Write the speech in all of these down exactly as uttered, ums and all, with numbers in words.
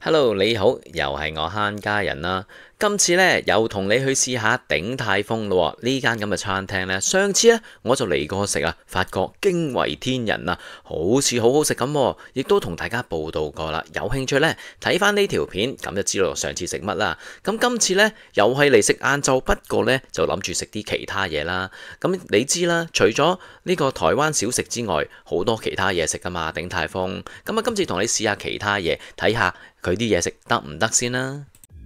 Hello， 你好，又係我慳家人啦。今次呢，又同你去試下鼎泰豐咯。呢間咁嘅餐廳呢，上次呢，我就嚟過食啊，發覺驚為天人啊，好似好好食咁，亦都同大家報道過啦。有興趣呢，睇翻呢條片，咁就知道上次食乜啦。咁今次呢，又係嚟食晏晝，不過呢，就諗住食啲其他嘢啦。咁你知啦，除咗呢個台灣小食之外，好多其他嘢食噶嘛，鼎泰豐。咁啊，今次同你試下其他嘢，睇下佢啲嘢食得唔得先啦。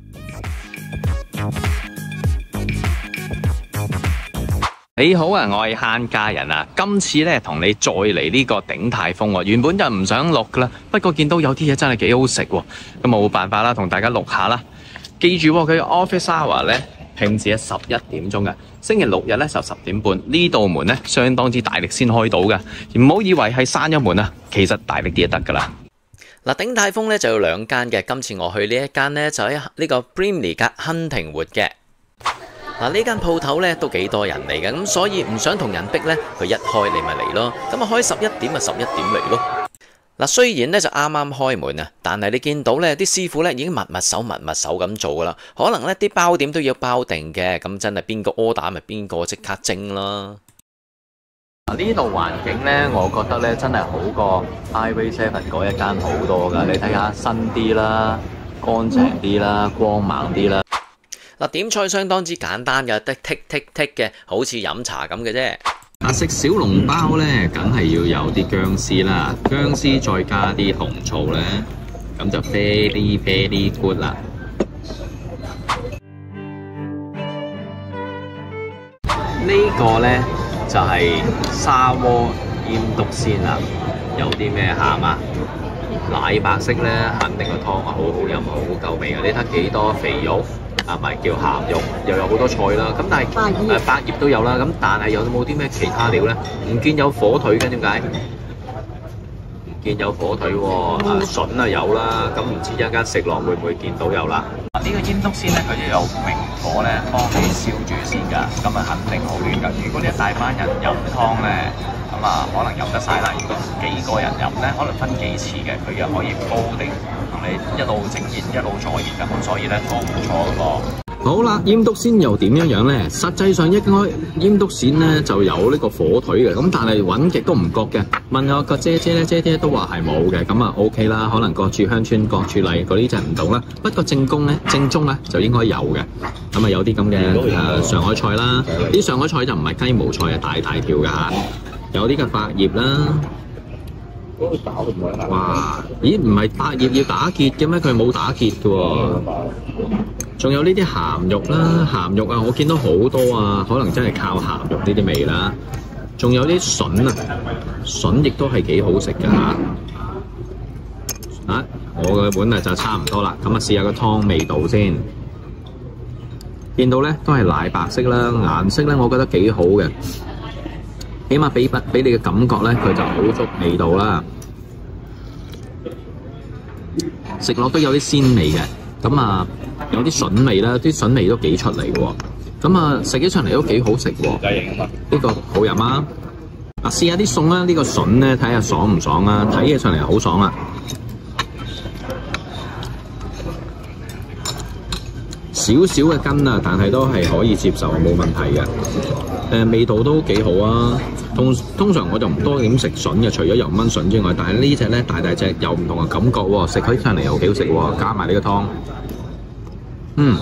你好啊，我係慳家人啊。今次咧同你再嚟呢個鼎泰豐喎。原本就唔想錄噶啦，不過見到有啲嘢真係幾好食喎，咁冇辦法啦，同大家錄下啦。記住佢 office hour 咧，平時係十一點鐘嘅，星期六日咧就十點半。呢道門咧相當之大力先開到嘅，唔好以為係閂咗門啊，其實大力啲就得噶啦。嗱，鼎泰豐咧就有兩間嘅，今次我去呢一間咧就喺呢個 Brimley 隔亨廷活嘅。嗱，呢間鋪頭咧都幾多人嚟嘅，咁所以唔想同人逼咧，佢一開你咪嚟咯。咁啊開十一點啊十一點嚟咯。嗱，雖然咧就啱啱開門啊，但係你見到咧啲師傅咧已經密密手密密手咁做噶啦，可能咧啲包點都要包定嘅，咁真係邊個 order 咪邊個即刻蒸啦。呢度環境咧，我覺得咧真係好過 Highway Seven 嗰一間好多噶。你睇下新啲啦，乾淨啲啦，光猛啲啦。嗱，點菜相當之簡單嘅，得剔剔剔嘅，好似飲茶咁嘅啫。嗱，食小籠包咧，梗係要有啲薑絲啦，薑絲再加啲紅醋咧，咁就 very very good 啦。呢個咧就係沙鍋醃篤鮮啦，有啲咩餡啊？奶白色咧，肯定個湯啊好好飲，好夠味嘅。你睇幾多肥肉？啊，咪叫鹹肉，又有好多菜啦。咁但係誒百葉都有啦。咁但係有冇啲咩其他料咧？唔見有火腿嘅，點解？唔見有火腿喎。啊，筍啊有啦。咁唔知一間食落會唔會見到有啦？啊，呢個醃篤鮮咧，佢就有明火咧幫你燒住先㗎。咁啊，肯定好暖㗎。如果你一大班人飲湯咧，咁啊可能飲得晒啦。如果幾個人飲咧，可能分幾次嘅，佢又可以煲定。你一路整熱一路坐熱咁，所以咧都唔錯喎。好啦，醃篤鮮又點樣樣咧？實際上應該醃篤鮮咧就有呢個火腿嘅，咁但係揾極都唔覺嘅。問我個姐姐咧，姐姐都話係冇嘅，咁啊 OK 啦。可能各處鄉村各處例嗰啲就唔同啦。不過正宗咧，正宗咧就應該有嘅。咁啊有啲咁嘅誒上海菜啦，啲上海菜就唔係雞毛菜啊，大大條㗎嚇。有啲嘅百葉啦。哇！咦，唔係百葉要打結嘅咩？佢冇打結嘅喎。仲有呢啲鹹肉啦，鹹肉啊，我見到好多啊，可能真係靠鹹肉呢啲味啦。仲有啲筍啊，筍亦都係幾好食㗎嚇。啊，我嘅碗啊就差唔多啦，咁啊試下個湯味道先。見到咧都係奶白色啦，顏色咧我覺得幾好嘅。起碼俾俾你嘅感覺咧，佢就好足味道啦。食落都有啲鮮味嘅，咁啊有啲筍味啦，啲筍味都幾出嚟嘅喎。咁啊食起上嚟都幾好食喎。呢個好飲啊！啊試下啲餸啦，呢個筍咧睇下爽唔爽啊？睇起上嚟好爽啊！少少嘅筋啊，但係都係可以接受，冇問題嘅。誒、呃、味道都幾好啊！通通常我就唔多點食筍嘅，除咗油燜筍之外，但係呢隻咧大大隻有唔同嘅感覺喎，食起上嚟又幾好食喎，加埋呢個湯，嗯。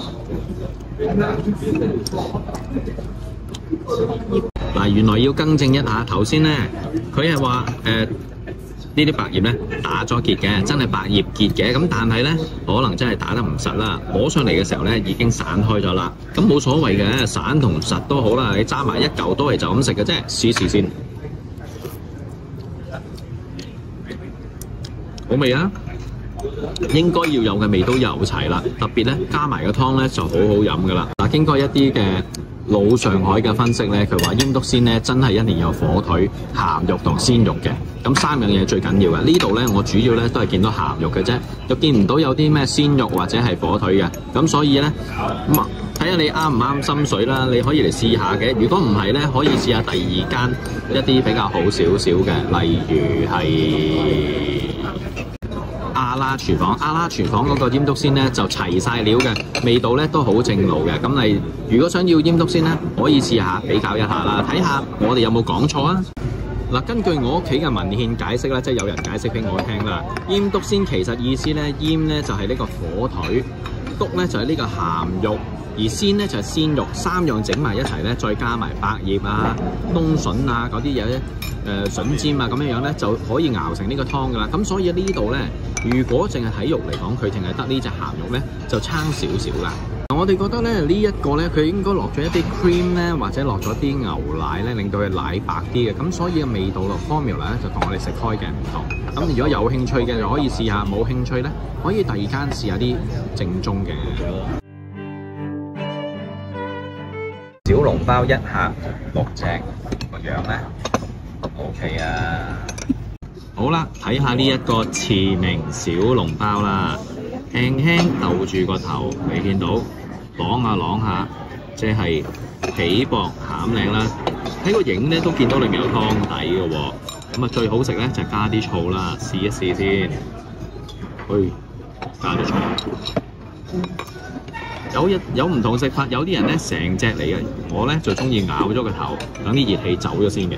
嗱，原來要更正一下，頭先咧佢係話誒。呢啲百葉咧打咗結嘅，真係百葉結嘅，咁但係咧可能真係打得唔實啦，攞上嚟嘅時候咧已經散開咗啦，咁冇所謂嘅，散同實都好啦，你揸埋一嚿都係就咁食嘅啫，試試先，好味啊！應該要有嘅味都有齊啦，特別咧加埋個湯咧就好好飲噶啦。嗱，經過一啲嘅老上海嘅分析咧，佢話醃篤鮮咧真係一年有火腿、鹹肉同鮮肉嘅，咁三樣嘢最緊要嘅。呢度咧我主要咧都係見到鹹肉嘅啫，又見唔到有啲咩鮮肉或者係火腿嘅，咁所以咧咁啊睇下你啱唔啱心水啦，你可以嚟試下嘅。如果唔係咧，可以試下第二間一啲比較好少少嘅，例如係阿拉廚房，阿拉廚房嗰個醃篤鮮咧就齊晒料嘅，味道咧都好正路嘅。咁你如果想要醃篤鮮咧，可以試下比較一下啦，睇下我哋有冇講錯啊！嗱，根據我屋企嘅文獻解釋咧，即係有人解釋俾我聽啦。醃篤鮮其實意思咧，醃咧就係呢個火腿，篤咧就係呢個鹹肉，而鮮咧就係鮮肉，三樣整埋一齊咧，再加埋百葉啊、冬筍啊嗰啲嘢咧，誒筍尖啊咁樣樣咧，就可以熬成呢個湯噶啦。咁所以呢度咧，如果淨係睇肉嚟講，佢淨係得呢隻鹹肉咧，就差少少啦。我哋覺得咧，呢一個咧，佢應該落咗一啲 cream 咧，或者落咗啲牛奶咧，令到佢奶白啲嘅。咁所以嘅味道落 formula 咧，就同我哋食開嘅唔同。咁如果有興趣嘅，就可以試下；冇興趣咧，可以第二間試下啲正宗嘅。小籠包一客六隻個樣咧 ，OK 啊！好啦，睇下呢一個慈名小籠包啦，輕輕逗住個頭，你見到啷下啷下，即係皮薄餡靚啦。喺個影咧都見到裏面有湯底嘅喎。咁啊最好食咧就加啲醋啦，試一試先。去加啲醋。有一有唔同食法，有啲人咧成隻嚟嘅，我咧就中意咬咗個頭，等啲熱氣走咗先嘅。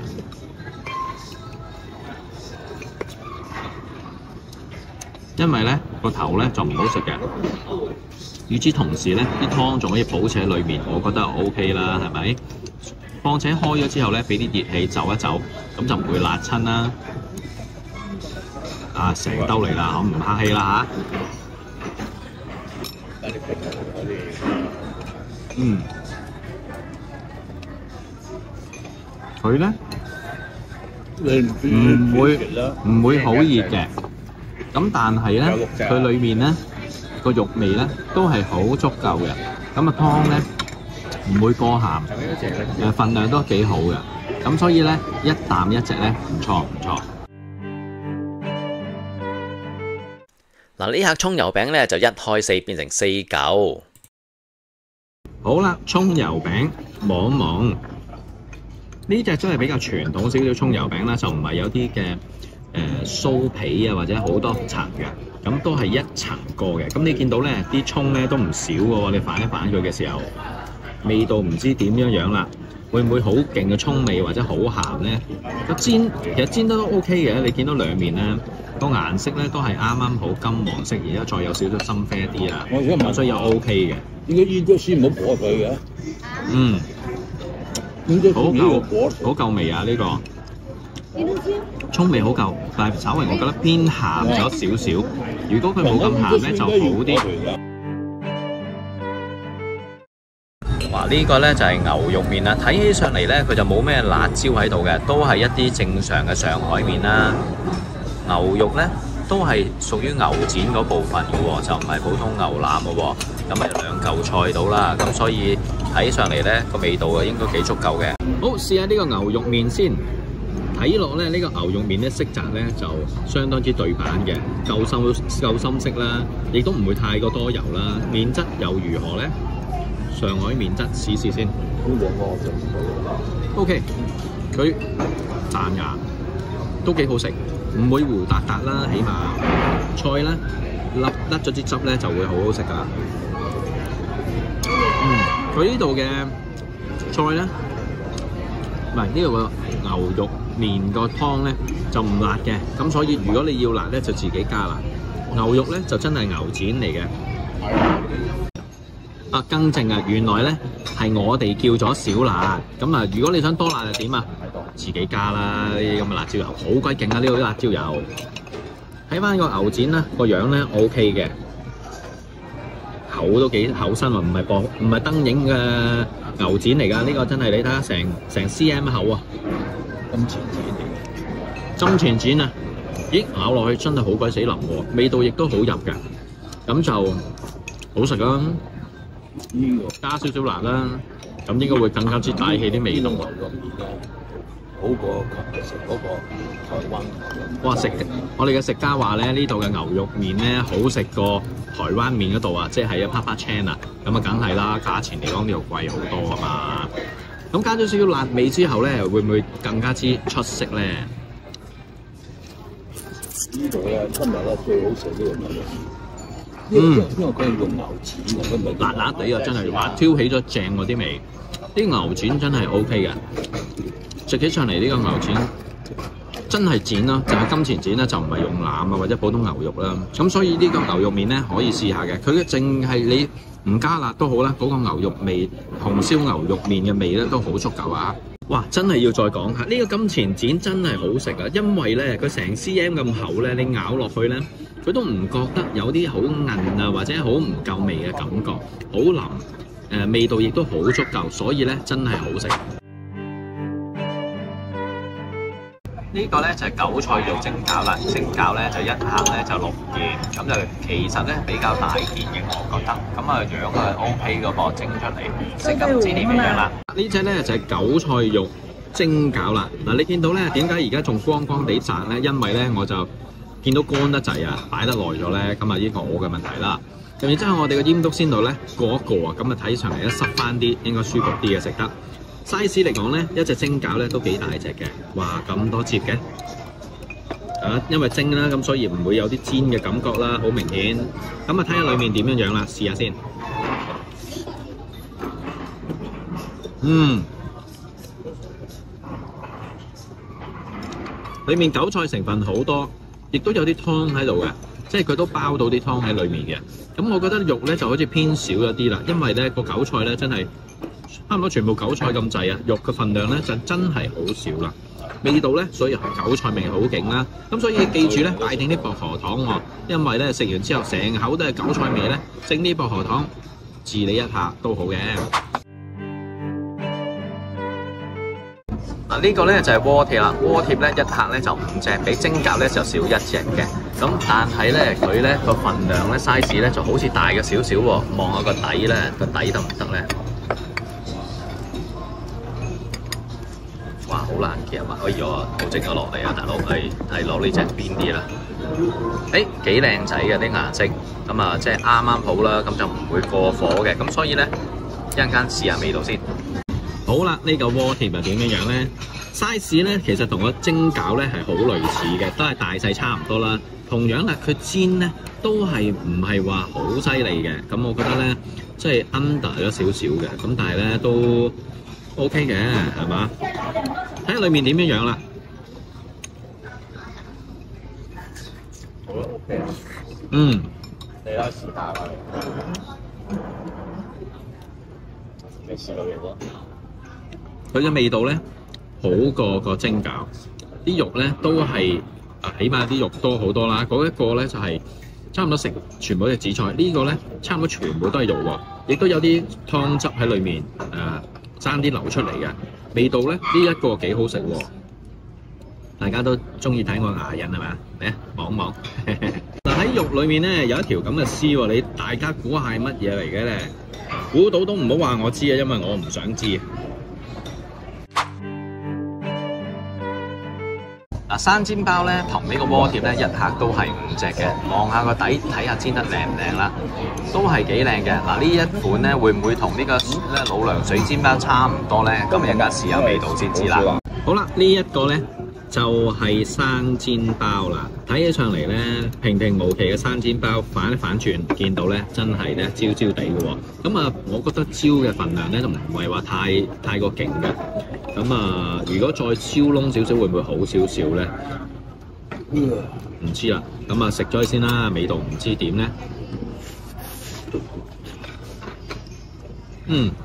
因為咧個頭咧就唔好食嘅，與此同時咧啲湯仲可以保持喺裏面，我覺得 O K 啦，係咪？況且開咗之後咧，俾啲熱氣走一走，咁就唔會辣親啦。啊，成兜嚟啦，唔客氣啦嚇。嗯，佢咧唔會唔會好熱嘅。咁但係咧，佢裏面咧個肉味咧都係好足夠嘅。咁啊湯咧唔會過鹹，誒份量都幾好嘅。咁所以咧一啖一隻咧唔錯唔錯。 嗱，呢客葱油餅咧就一開四變成四嚿。 好啦，葱油餅望一望，呢隻真係比較傳統少少葱油餅啦，就唔係有啲嘅。誒酥皮啊，或者好多層嘅，咁都係一層過嘅。咁你見到咧啲葱咧都唔少嘅喎，你反一反佢嘅時候，味道唔知點樣樣啦，會唔會好勁嘅葱味或者好鹹咧？個煎其實煎得都 OK 嘅，你見到兩面咧個顏色咧都係啱啱好金黃色，而家再有少少深啡啲啦，咁所以又 OK 嘅。 應該醃咗先，唔好火佢嘅。 嗯，好夠好夠味啊！呢、這個。葱味好夠，但係稍微我覺得偏鹹咗少少。如果佢冇咁鹹咧，就好啲。哇！呢個咧就係牛肉麵啦，睇起上嚟咧佢就冇咩辣椒喺度嘅，都係一啲正常嘅上海麵啦。牛肉咧都係屬於牛展嗰部分嘅喎，就唔係普通牛腩嘅喎。咁啊兩嚿菜到啦，咁所以睇上嚟咧個味道啊應該幾足夠嘅。好，試下呢個牛肉麵先。睇落咧，呢、這個牛肉麵咧色澤咧就相當之對版嘅，夠深夠深色啦，亦都唔會太過多油啦。麵質又如何咧？上海麵質試試先。O K， 佢彈牙都幾好食，唔會糊達達啦，起碼菜咧甩甩咗啲汁咧就會好好食噶啦。嗯，佢呢度嘅菜咧，唔係呢度個牛肉麵個湯咧就唔辣嘅，咁所以如果你要辣咧就自己加啦。牛肉咧就真係牛展嚟嘅。啊，更正啊，原來咧係我哋叫咗少辣，咁啊如果你想多辣就點啊？自己加啦，呢啲咁嘅辣椒油好鬼勁啊！呢度啲辣椒油，睇翻個牛展啦，個樣咧 O K 嘅，厚都幾厚身喎，唔係薄唔係燈影嘅牛展嚟㗎，呢個真係你睇下成成 C M 厚啊！金錢展嚟，金錢展啊！咦，咬落去真係好鬼死腍喎，味道亦都好入嘅，咁就好食啦。加少少辣啦，咁應該會更加之帶起啲味道。 好過食嗰個台灣。 哇！食我哋嘅食家話咧，呢度嘅牛肉麵咧好食過台灣麵嗰度啊，即係啊 Papa Chan啊，咁啊梗係啦，價錢嚟講呢度貴好多啊嘛。咁加咗少少辣味之後咧，會唔會更加之出色咧？ 呢度咧今日咧最好食呢個牛肉麵。 嗯， 因為佢係用牛腱嘅，佢唔係辣辣地啊，真係話挑起咗正嗰啲味。啲牛腱真係 O K 嘅，食起上嚟呢個牛腱真係剪啦，就係金錢剪啦，就唔係用腩啊或者普通牛肉啦。咁所以呢個牛肉麵咧可以試下嘅，佢嘅淨係你唔加辣都好啦，嗰、那個牛肉味紅燒牛肉麵嘅味咧都好足夠啊！哇，真係要再講下呢、這個金錢剪真係好食啊，因為咧佢成 cm 咁厚咧，你咬落去咧佢都唔覺得有啲好韌啊或者好唔夠味嘅感覺，好腍。誒、呃、味道亦都好足夠，所以咧真係好食。呢個咧就係、是、韭菜肉蒸餃啦，蒸餃咧就一客咧就六件，咁就其實咧比較大件嘅，我覺得。咁啊樣啊 O K 嘅噃，蒸出嚟，食咁唔知點樣啦。呢隻咧就係、是、韭菜肉蒸餃啦。嗱，你見到咧點解而家仲光光地燦咧？因為咧我就見到乾得滯啊，擺得耐咗咧，咁啊呢個我嘅問題啦。然之後我哋嘅煙篤鮮度咧過一過啊，咁啊睇上嚟咧濕翻啲，應該舒服啲嘅食得。size 嚟講咧，一隻蒸餃咧都幾大隻嘅，哇咁多節嘅，啊因為蒸啦，咁所以唔會有啲煎嘅感覺啦，好明顯。咁啊睇下裡面點樣樣啦，試下先。嗯，裡面韭菜成分好多，亦都有啲湯喺度嘅。即係佢都包到啲湯喺裡面嘅，咁我覺得肉咧就好似偏少咗啲啦，因為咧個韭菜咧真係差唔多全部韭菜咁滯啊，肉嘅份量咧就真係好少啦。味道咧，所以韭菜味好勁啦。咁所以記住咧，帶定啲薄荷糖喎，因為咧食完之後成口都係韭菜味咧，整啲薄荷糖治理一下都好嘅。嗱，呢個咧就係鍋貼啦，鍋貼咧一客咧就五隻，比蒸餃咧就少一隻嘅。咁但係咧佢咧個份量咧 size 咧就好似大咗少少喎。望下個底咧，個底得唔得咧？哇，好難夾啊！哎呀，冇整咗落嚟啊，大佬，係係攞呢隻邊啲啦？誒，幾靚仔嘅啲顏色，咁啊即係啱啱好啦，咁就唔會過火嘅。咁所以咧一陣間試下味道先。好啦，呢、這個鍋貼又點樣樣咧 ？size 咧其實同個蒸餃咧係好類似嘅，都係大細差唔多啦。同樣啦，佢煎咧都係唔係話好犀利嘅。咁我覺得咧，即係 under 咗少少嘅。咁但係咧都 OK 嘅，係嘛？睇下裡面點樣樣啦。 好啦 ，OK 啊。 嗯。 你啦，試下啦。未試過嘅喎。 佢嘅味道咧好過個蒸餃，啲肉咧都係啊，起碼啲肉多好多啦。嗰、那、一個咧就係、是、差唔多食全部嘅紫菜，這個、呢個咧差唔多全部都係肉喎，亦都有啲湯汁喺裏面誒爭啲流出嚟嘅味道咧。呢、這、一個幾好食喎，大家都中意睇我牙印係咪啊？嚟啊，望一望。嗱喺肉裏面咧有一條咁嘅絲喎，你大家估下係乜嘢嚟嘅咧？估到都唔好話我知啊，因為我唔想知。嗱，生煎包咧同呢個鍋貼咧一客都係五隻嘅，望下個底睇下煎得靚唔靚啦，都係幾靚嘅。嗱，呢一款咧會唔會同呢個咧老娘水煎包差唔多咧？咁一陣間試下味道先知啦。好啦，呢一個咧就係生煎包啦，睇起上嚟咧平平無奇嘅生煎包，反一反轉見到咧真係咧焦焦地嘅喎。咁啊，我覺得焦嘅份量咧就唔係話太太過勁嘅。咁啊，如果再燒燶少少，會唔會好少少咧？唔知啦。咁啊，食咗先啦，味道唔知點咧。嗯，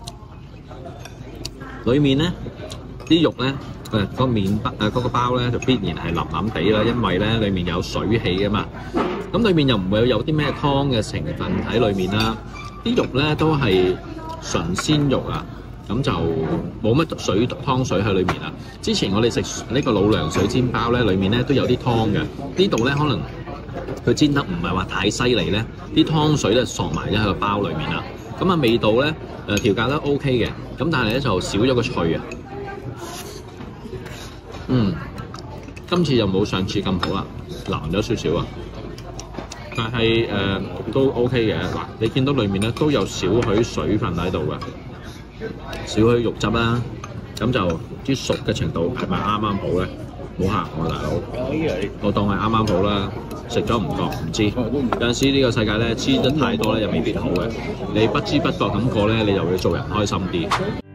裡面咧啲肉咧，誒個麵包誒嗰個包咧就必然係腍腍地啦，因為咧裡面有水氣啊嘛。咁裡面又唔會有啲咩湯嘅成分喺裡面啦。啲肉咧都係純鮮肉啊。咁就冇乜水湯水喺裏面啦。之前我哋食呢個老娘水煎包咧，裡面咧都有啲湯嘅。呢度咧可能佢煎得唔係話太犀利咧，啲湯水咧索埋咗喺個包裏面啦。咁啊味道咧誒調教得 OK 嘅，咁但係咧就少咗個脆啊。嗯，今次又冇上次咁好啦，難咗少少啊。但係誒、呃、都 OK 嘅。嗱，你見到裏面咧都有少許水分喺度嘅。少許肉汁啦，咁就啲熟嘅程度係咪啱啱好咧？ 冇行喎，大佬，我當係啱啱好啦，食咗唔覺唔知。有陣時呢個世界咧黐得太多咧又未必好嘅，你不知不覺咁過咧，你就會做人開心啲。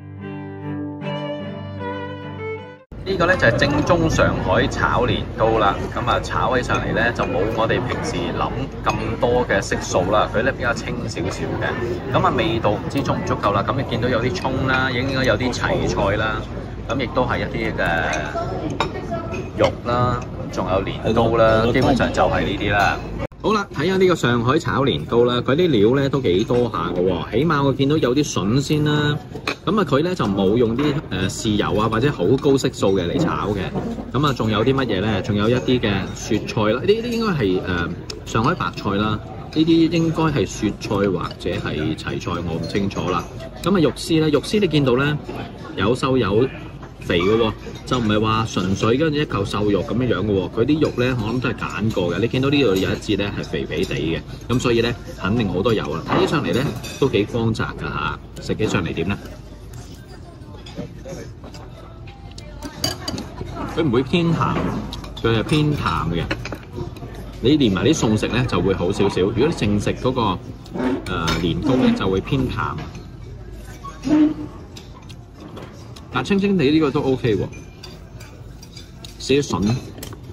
呢個咧就係正宗上海炒年糕啦，咁啊炒起上嚟咧就冇我哋平時諗咁多嘅色素啦，佢咧比較清少少嘅，咁啊味道唔知足唔足夠啦，咁你見到有啲葱啦，應該有啲齊菜啦，咁亦都係一啲嘅肉啦，仲有年糕啦，基本上就係呢啲啦。好啦，睇下呢個上海炒年糕啦，佢啲料咧都幾多下嘅喎，起碼我見到有啲筍先啦，咁啊佢咧就冇用啲誒豉油啊或者好高色素嘅嚟炒嘅，咁啊仲有啲乜嘢咧？仲有一啲嘅雪菜啦，呢啲應該係誒、呃、上海白菜啦，呢啲應該係雪菜或者係齊菜，我唔清楚啦。咁啊肉絲咧，肉絲你見到咧有瘦有肥嘅喎，就唔係話純粹跟住一嚿瘦肉咁樣樣嘅喎，佢啲肉咧我諗都係揀過嘅。你見到呢度有一節咧係肥肥地嘅，咁所以咧肯定好多油啦。睇起上嚟咧都幾光澤㗎嚇，食起上嚟點咧？佢唔會偏鹹，佢係偏淡嘅。你連埋啲餸食咧就會好少少。如果你淨食嗰個誒、呃、年糕咧就會偏淡。但清清地呢個都 OK 喎，少少筍，呢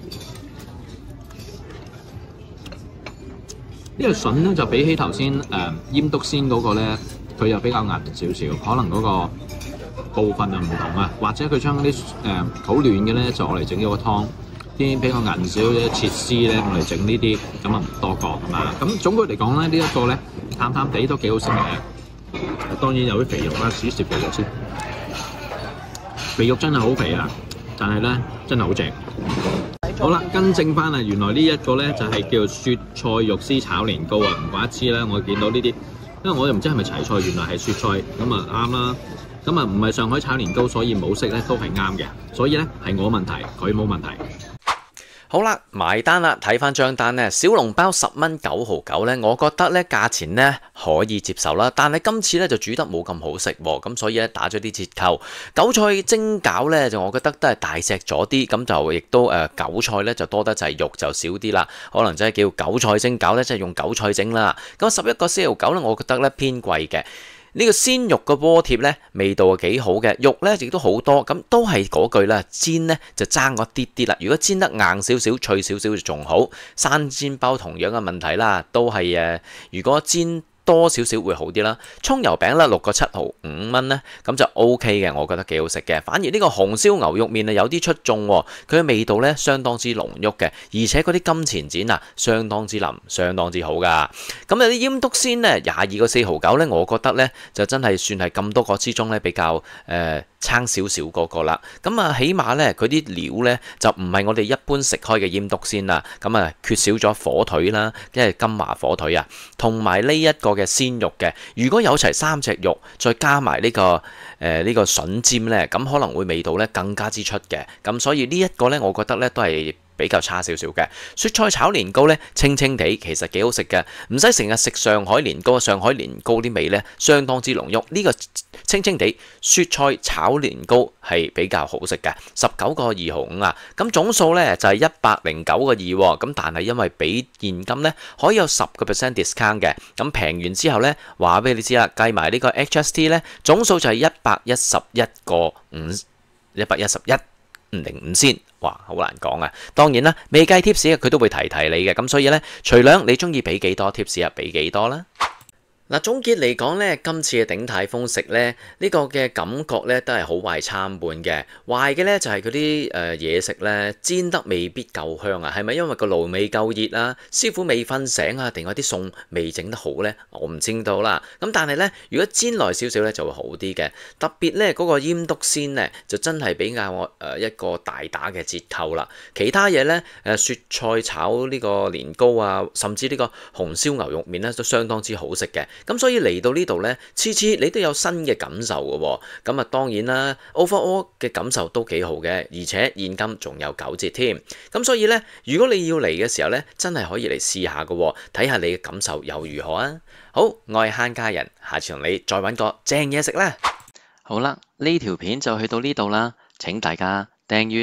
個筍咧就比起頭先誒醃篤鮮嗰個咧，佢又比較韌少少，可能嗰個部分就唔同啊，或者佢將啲誒好嫩嘅咧就攞嚟整咗個湯，啲比較韌少嘅切絲咧攞嚟整呢啲，咁啊唔多覺啊嘛。咁總括嚟講咧，呢一個咧淡淡地都幾好食嘅，當然有啲肥肉啦，試試肥肉先。肥肉真係好肥啊，但係咧真係好正。好啦，更正翻啊，原來呢一個咧就係叫雪菜肉絲炒年糕啊，唔怪得知啦，我見到呢啲，因為我又唔知係咪齊菜，原來係雪菜，咁啊啱啦。咁啊唔係上海炒年糕，所以冇色咧都係啱嘅，所以咧係我問題，佢冇問題。 好啦，埋單啦！睇翻張單呢，小籠包十蚊九毫九呢，我覺得呢價錢呢可以接受啦。但係今次呢就煮得冇咁好食喎，咁所以呢打咗啲折扣。韭菜蒸餃呢就我覺得都係大隻咗啲，咁就亦都誒韭菜呢就多得滯，肉就少啲啦。可能真係叫韭菜蒸餃呢，即係用韭菜蒸啦。咁十一個四毫九呢，我覺得呢偏貴嘅。呢個鮮肉嘅鍋貼呢，味道係幾好嘅，肉呢亦都好多，咁都係嗰句啦，煎呢就爭嗰啲啲啦。如果煎得硬少少、脆少少就仲好。生煎包同樣嘅問題啦，都係誒，如果煎多少少會好啲啦。葱油餅啦，六個七毫五蚊呢，咁就 O K 嘅，我覺得幾好食嘅。反而呢個紅燒牛肉麵啊有啲出眾喎，佢嘅味道呢相當之濃郁嘅，而且嗰啲金錢展啊相當之腍，相當之好噶。咁有啲醃篤鮮呢，廿二個四毫九呢，我覺得呢就真係算係咁多個之中呢比較誒。呃撐少少嗰個啦，咁啊起碼咧佢啲料咧就唔係我哋一般食開嘅醃篤鮮啦，咁啊缺少咗火腿啦，即係金華火腿啊，同埋呢一個嘅鮮肉嘅，如果有齊三隻肉，再加埋呢、這個誒呢、呃這個筍尖咧，咁可能會味道咧更加之出嘅，咁所以呢一個咧，我覺得咧都係比較差少少嘅。雪菜炒年糕咧，清清地其實幾好食嘅，唔使成日食上海年糕。上海年糕啲味咧相當之濃郁，呢、這個清清地雪菜炒年糕係比較好食嘅，十九個二毫五啊。咁總數咧就係一百零九個二喎。咁但係因為俾現金咧可以有十個 percent discount 嘅，咁平完之後咧話俾你知啦，計埋呢個 H S T 咧總數就係一百一十一個五一百一十一零五先。哇，好難講啊！當然啦，未計貼士佢都會提提你嘅，咁所以呢，隨兩你中意俾幾多貼士啊，俾幾多啦。嗱，總結嚟講呢，今次嘅鼎泰豐食呢，呢個嘅感覺呢都係好壞參半嘅。壞嘅呢就係嗰啲誒嘢食呢煎得未必夠香啊，係咪因為個爐未夠熱啊？師傅未瞓醒啊？定係啲餸未整得好呢？我唔知道啦。咁但係呢，如果煎耐少少呢就會好啲嘅。特別呢嗰個醃篤鮮呢，就真係比較誒一個大打嘅折扣啦。其他嘢呢，誒雪菜炒呢個年糕啊，甚至呢個紅燒牛肉麵呢，都相當之好食嘅。咁所以嚟到呢度呢，次次你都有新嘅感受嘅喎。咁啊當然啦 ，overall 嘅感受都幾好嘅，而且現金仲有九折添。咁所以呢，如果你要嚟嘅時候呢，真係可以嚟試下嘅喎，睇下你嘅感受又如何啊？好，我係慳家人，下次同你再揾個正嘢食啦。好啦，呢條片就去到呢度啦，請大家訂閱、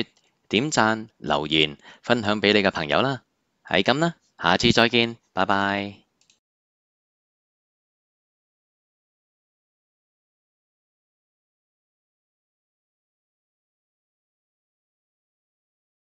點讚、留言、分享俾你嘅朋友啦。係咁啦，下次再見，拜拜。